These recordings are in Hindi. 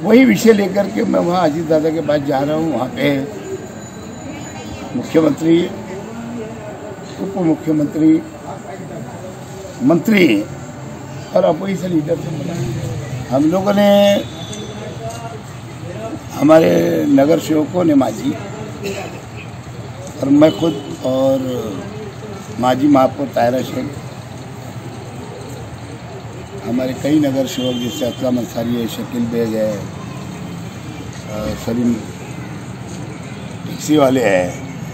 वही विषय लेकर के मैं वहाँ अजीत दादा के पास जा रहा हूँ। वहाँ पे मुख्यमंत्री, उप मुख्यमंत्री, मंत्री और अपोजिशन लीडर से मिला। हम लोगों ने, हमारे नगर सेवकों ने, मांझी और मैं खुद और मांझी महापौर तायरा शेख, हमारे कई नगर सेवक जैसे असलम अंसारी है, शकील बेग है, सलीम टैक्सी वाले हैं,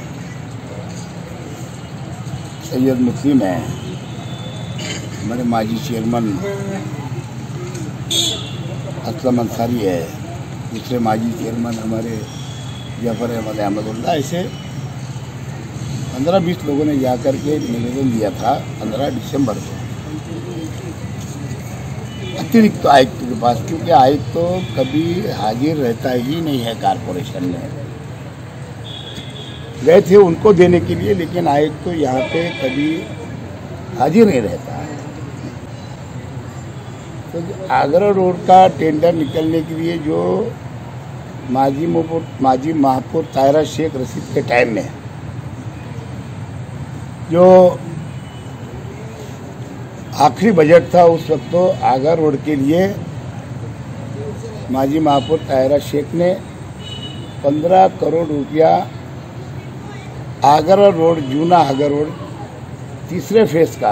सैयद मुस्लिम है, हमारे माजी चेयरमैन असलम अंसारी है, दूसरे माजी चेयरमैन हमारे जफर अहमद अहमदुल्ला, ऐसे 15-20 लोगों ने जाकर के निवेदन दिया था 15 दिसंबर को अतिरिक्त आयुक्त के पास, क्योंकि आयुक्त तो कभी हाजिर रहता ही नहीं है कारपोरेशन में। गए थे उनको देने के लिए, लेकिन आयुक्त तो यहाँ पे कभी हाजिर नहीं रहता है। तो आगरा रोड का टेंडर निकलने के लिए जो माजी महापौर तायरा शेख रशीद के टाइम में जो आखिरी बजट था, उस वक्त तो आगरा रोड के लिए माजी महापौर तायरा शेख ने 15 करोड़ रुपया आगरा रोड, जूना आगरा रोड तीसरे फेज का,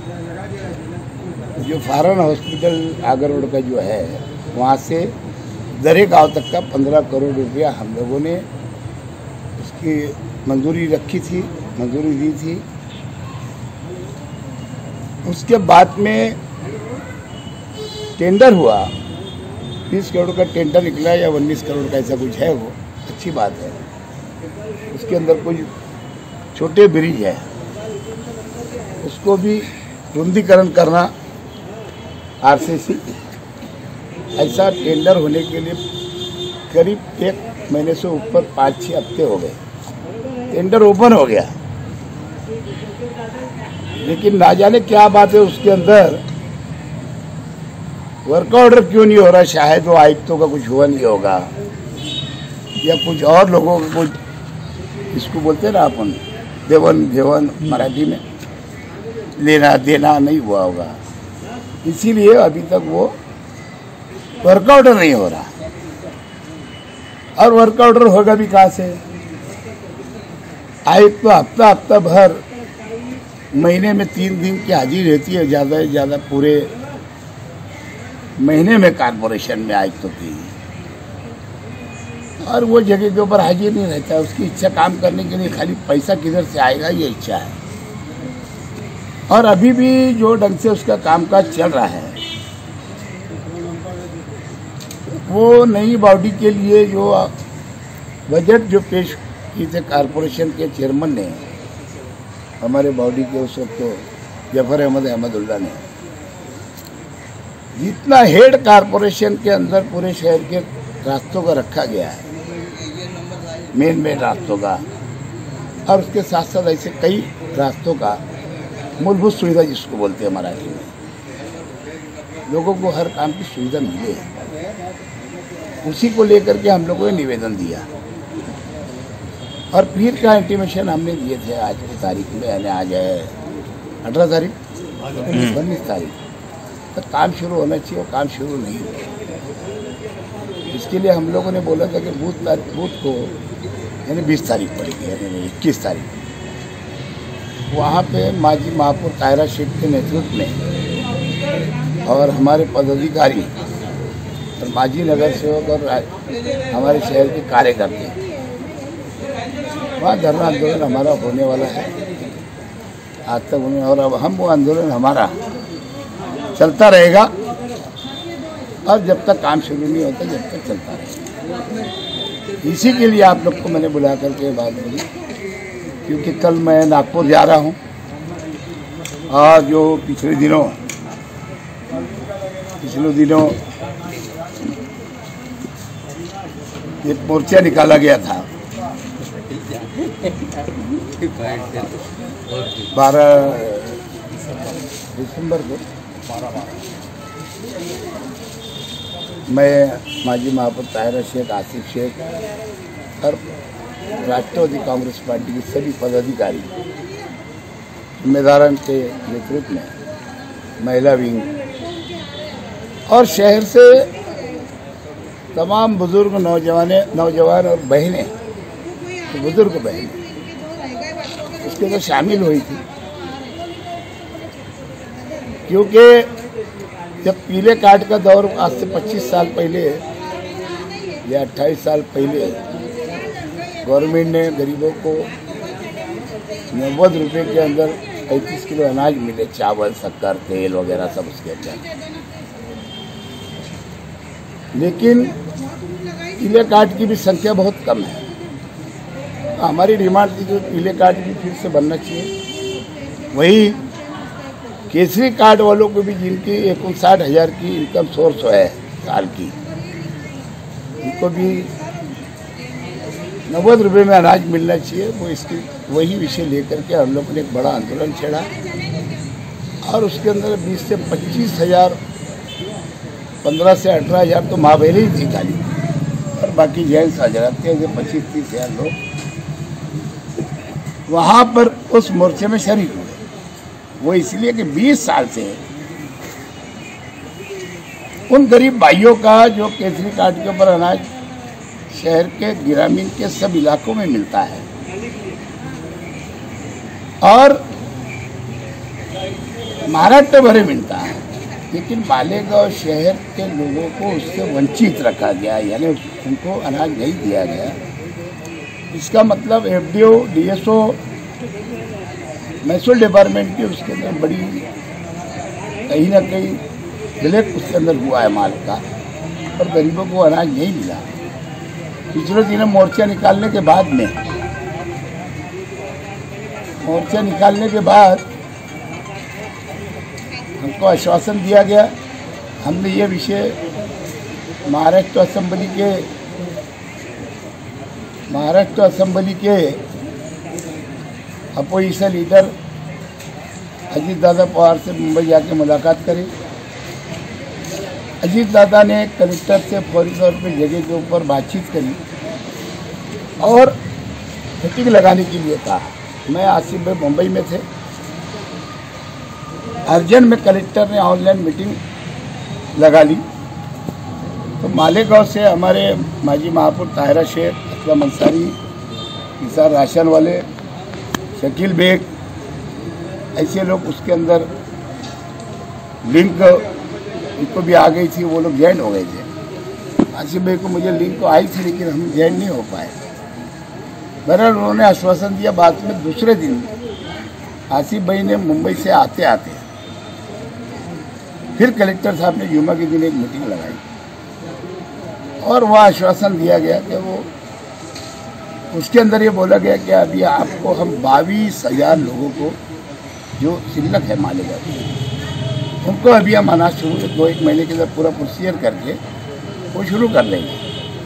जो फारन हॉस्पिटल आगरा रोड का जो है, वहाँ से दरे गांव तक का 15 करोड़ रुपया हम लोगों ने उसकी मंजूरी रखी थी, मंजूरी दी थी। उसके बाद में टेंडर हुआ, 20 करोड़ का टेंडर निकला या 19 करोड़ का, ऐसा कुछ है, वो अच्छी बात है। उसके अंदर कुछ छोटे ब्रिज है, उसको भी रुंदीकरण करना, आरसीसी, ऐसा टेंडर होने के लिए करीब 1 महीने से ऊपर 5-6 हफ्ते हो गए। टेंडर ओपन हो गया, लेकिन ना जाने क्या बात है उसके अंदर वर्क ऑर्डर क्यों नहीं हो रहा। शायद वो आयुक्तों का कुछ हुआ नहीं होगा, या कुछ और लोगों का कुछ, इसको बोलते हैं ना अपन देवन मराठी में, लेना देना नहीं हुआ होगा, इसीलिए अभी तक वो वर्क ऑर्डर नहीं हो रहा। और वर्क ऑर्डर होगा भी कहाँ से? आयुक्त तो हफ्ता भर, महीने में 3 दिन की हाजिरी रहती है, ज़्यादा से ज़्यादा पूरे महीने में कारपोरेशन में आयुक्तों की, और वो जगह के ऊपर हाजिर नहीं रहता है। उसकी इच्छा काम करने के लिए, खाली पैसा किधर से आएगा ये इच्छा है। और अभी भी जो ढंग से उसका कामकाज चल रहा है, वो नई बॉडी के लिए जो बजट जो पेश की थे कारपोरेशन के चेयरमैन ने, हमारे बॉडी के उस वक्त तो जफर अहमद अहमदुल्ला ने, जितना हेड कारपोरेशन के अंदर पूरे शहर के रास्तों का रखा गया है, मेन रास्तों का, और उसके साथ साथ ऐसे कई रास्तों का मूलभूत सुविधा जिसको बोलते हैं मराठी में, लोगों को हर काम की सुविधा मिले, उसी को लेकर के हम लोगों ने निवेदन दिया। और फिर का इंटीमेशन हमने दिए थे आज की तारीख में, यानी आज है 18 तारीख, 19 तारीख तक काम शुरू होना चाहिए, वो काम शुरू नहीं हुआ। इसके लिए हम लोगों ने बोला था कि बूथ को यानी 20 तारीख पड़ेगी, यानी 21 तारीख वहाँ पे माजी महापौर तायरा शेख के नेतृत्व में और हमारे पदाधिकारी और माजी नगर सेवक और हमारे शहर के कार्यकर्ता, वहाँ धरना आंदोलन हमारा होने वाला है आज तक होने, और अब हम वो आंदोलन हमारा चलता रहेगा, और जब तक काम शुरू नहीं होता जब तक चलता रहेगा। इसी के लिए आप लोग को मैंने बुला करके बात बोली, क्योंकि कल मैं नागपुर जा रहा हूँ, और जो पिछले दिनों एक मोर्चा निकाला गया था 12 दिसंबर को, मैं माजी महापौर ताहिरा शेख, आसिफ शेख और राष्ट्रवादी कांग्रेस पार्टी के सभी पदाधिकारी जिम्मेदारान के नेतृत्व में, महिला विंग और शहर से तमाम बुजुर्ग नौजवान और बहनें, तो बुजुर्ग बहनें उसके अंदर शामिल हुई थी। क्योंकि जब पीले कार्ड का दौर आज से 25 साल पहले या 28 साल पहले गवर्नमेंट ने गरीबों को 90 रुपये के अंदर 35 किलो अनाज मिले, चावल, शक्कर, तेल वगैरह सब उसके अंदर। लेकिन पीले कार्ड की भी संख्या बहुत कम है। हमारी डिमांड थी कि पीले कार्ड भी फिर से बनना चाहिए। वही केसरी कार्ड वालों को भी, जिनकी 59,000 की इनकम सोर्स है साल की, उनको भी 90 रुपये में अनाज मिलना चाहिए। वो इसकी वही विषय लेकर के हम लोगों ने एक बड़ा आंदोलन छेड़ा और उसके अंदर 20 से 25,000, 15 से 18,000 तो माँ बहनें ही थी खाली, और बाकी जेंट्स हजरात थे, 25-30,000 लोग वहाँ पर उस मोर्चे में शरीक हुए। वो इसलिए कि 20 साल से उन गरीब भाइयों का जो केसरी कार्ड के ऊपर अनाज शहर के ग्रामीण के सब इलाकों में मिलता है और महाराष्ट्र भरे मिलता है, लेकिन मालेगांव शहर के लोगों को उससे वंचित रखा गया, यानी उनको अनाज नहीं दिया गया। इसका मतलब एफडीओ, डीएसओ, महसूल डिपार्टमेंट की उसके अंदर बड़ी कहीं ना कहीं ब्लैक उसके अंदर हुआ है माल का, और गरीबों को अनाज नहीं मिला। पिछले दिनों मोर्चा निकालने के बाद हमको आश्वासन दिया गया। हमने ये विषय महाराष्ट्र असेंबली के अपोजिशन लीडर अजीत दादा पवार से मुंबई जाके मुलाकात करी। अजीत दादा ने कलेक्टर से फौरी तौर पर जगह के ऊपर बातचीत करी और मीटिंग लगाने के लिए कहा। मैं आसिफ भाई मुंबई में थे, अर्जेंट में कलेक्टर ने ऑनलाइन मीटिंग लगा ली। तो मालेगांव से हमारे माजी महापौर ताहिरा शेख, असलम अंसारी, किसान राशन वाले, शकील बेग, ऐसे लोग उसके अंदर लिंक उनको भी आ गई थी, वो लोग ज्वाइन हो गए थे। आसिफ भाई को मुझे लिंक तो आई थी, लेकिन हम ज्वाइन नहीं हो पाए। बहरहाल उन्होंने आश्वासन दिया। बाद में दूसरे दिन आसिफ भाई ने मुंबई से आते आते फिर कलेक्टर साहब ने जुम्मा के दिन एक मीटिंग लगाई और वह आश्वासन दिया गया कि वो उसके अंदर ये बोला गया कि अभी आपको हम 22,000 लोगों को जो शिल्लक है मालेगांव, उनको अभी हम अनाज शुरू 2-1 महीने के अंदर पूरा प्रोसीजर करके वो शुरू कर देंगे।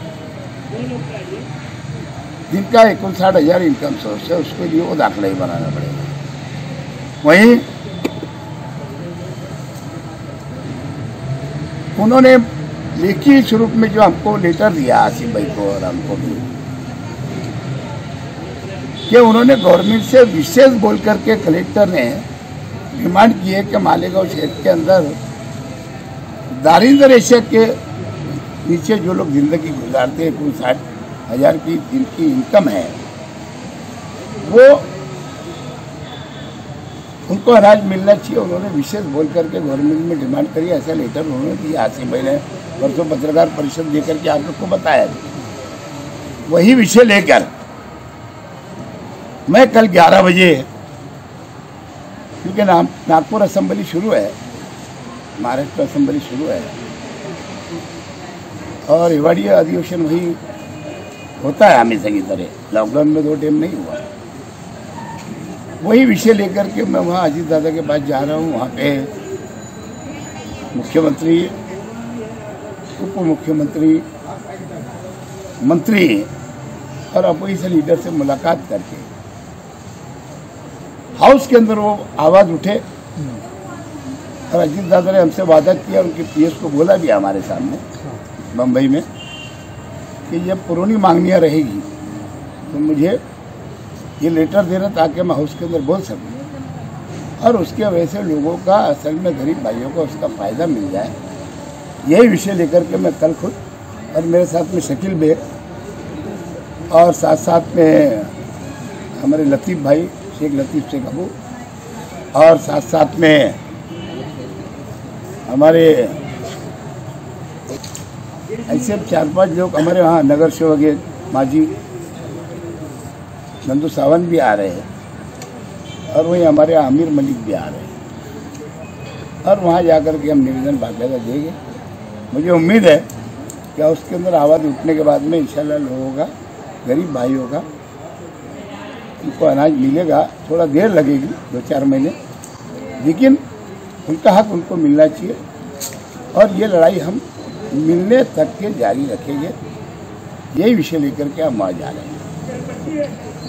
जिनका 59,000 इनकम सोर्स है उसके लिए वो दाखिला ही बनाना पड़ेगा। वहीं उन्होंने लिखित स्वरूप में जो हमको लेटर दिया आसिफ भाई को और हमको भी, कि उन्होंने गवर्नमेंट से विशेष बोल करके कलेक्टर ने डिमांड की है कि मालेगांव शहर के अंदर दारिंदर रेशे के नीचे जो लोग जिंदगी गुजारते हैं, 59,000 की जिनकी इनकम है, वो उनको अनाज मिलना चाहिए। उन्होंने विशेष बोल करके गवर्नमेंट में डिमांड करी। ऐसा लेटर उन्होंने दिया। आसिफ भाई ने परसों पत्रकार परिषद देकर के आप लोग को बताया। वही विषय लेकर मैं कल 11 बजे, क्योंकि नागपुर असेंबली शुरू है, महाराष्ट्र असेंबली शुरू है और हिवाड़ी अधिवेशन वही होता है हमेशा की तरह, लॉकडाउन में 2 टाइम नहीं हुआ। वही विषय लेकर के मैं वहाँ अजीत दादा के पास जा रहा हूँ। वहाँ पे मुख्यमंत्री, उप मुख्यमंत्री, मंत्री और अपोजिशन लीडर से मुलाकात करके हाउस के अंदर वो आवाज़ उठे और अजीत दादा ने हमसे वादा किया, उनके पीएस को बोला भी हमारे सामने बम्बई में कि जब पुरानी मांगनियाँ रहेगी तो मुझे ये लेटर देना ताकि मैं हाउस के अंदर बोल सकूँ और उसके वजह से लोगों का असल में गरीब भाइयों को उसका फ़ायदा मिल जाए। यही विषय लेकर के मैं कल खुद और मेरे साथ में शकील बेग और साथ साथ में हमारे लतीफ़ भाई शेख लतीफ़ शेख अबू और साथ साथ में हमारे ऐसे 4-5 लोग हमारे वहाँ नगर सेवक माजी नंदू सावंत भी आ रहे हैं और वहीं हमारे आमिर मलिक भी आ रहे हैं और वहाँ जाकर के हम निवेदन बाकायदा देंगे। मुझे उम्मीद है कि उसके अंदर आवाज़ उठने के बाद में इंशाल्लाह लोगों का गरीब भाइयों का उनको अनाज मिलेगा। थोड़ा देर लगेगी 2-4 महीने, लेकिन उनका हक उनको मिलना चाहिए और ये लड़ाई हम मिलने तक के जारी रखेंगे। यही विषय लेकर के हम वहाँ जा रहे हैं।